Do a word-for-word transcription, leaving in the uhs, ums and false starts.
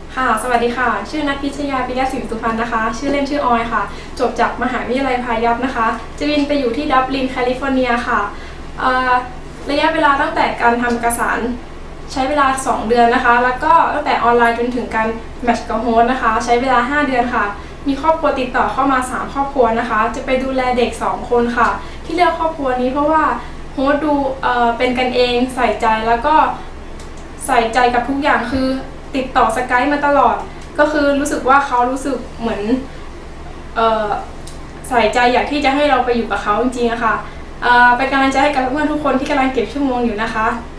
ค่ะสวัสดีค่ะชื่อนัทพิชยาปิยสินสุพรรณนะคะชื่อเล่นชื่อออยค่ะจบจากมหาวิทยาลัยพายัพนะคะจะบินไปอยู่ที่ดับลินแคลิฟอร์เนียค่ะระยะเวลาตั้งแต่การทำเอกสารใช้เวลาสองเดือนนะคะแล้วก็ตั้งแต่ออนไลน์จนถึงการแมทช์กับโฮสต์นะคะใช้เวลาห้าเดือนค่ะมีครอบครัวติดต่อเข้ามาสามครอบครัวนะคะจะไปดูแลเด็กสองคนค่ะที่เลือกครอบครัวนี้เพราะว่าโฮสต์ดูเอ่อเป็นกันเองใส่ใจแล้วก็ใส่ใจกับทุกอย่างคือติดต่อสกายมาตลอดก็คือรู้สึกว่าเขารู้สึกเหมือนเอ่อใส่ใจอยากที่จะให้เราไปอยู่กับเขาจริงๆอะค่ะเป็นกำลังใจให้กับเพื่อนทุกคนที่กำลังเก็บชั่วโมงอยู่นะคะ